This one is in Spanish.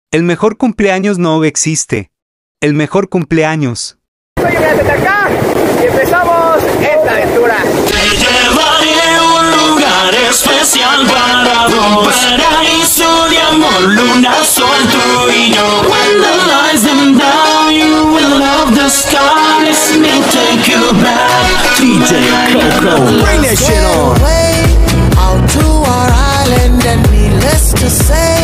El mejor cumpleaños no existe. El mejor cumpleaños. Soy acá y empezamos esta aventura. Te llevaré a un lugar especial para dos. Paraíso de amor, luna, sol, tú y yo. When the lights dim down, you will love the sky. Let me take you back. DJ Coco, bring that shit on. Out to our island and needless to say,